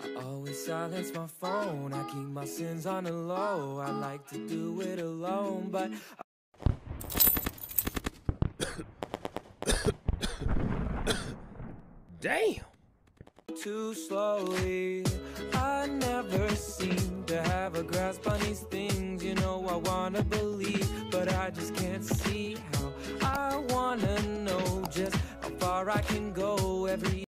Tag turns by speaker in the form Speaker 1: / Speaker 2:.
Speaker 1: I always silence my phone. I keep my sins on the low. I like to do it alone, but
Speaker 2: damn.
Speaker 1: Too slowly. I never seem to have a grasp on these things. You know I wanna believe, but I just can't see how. I wanna know just how far I can go every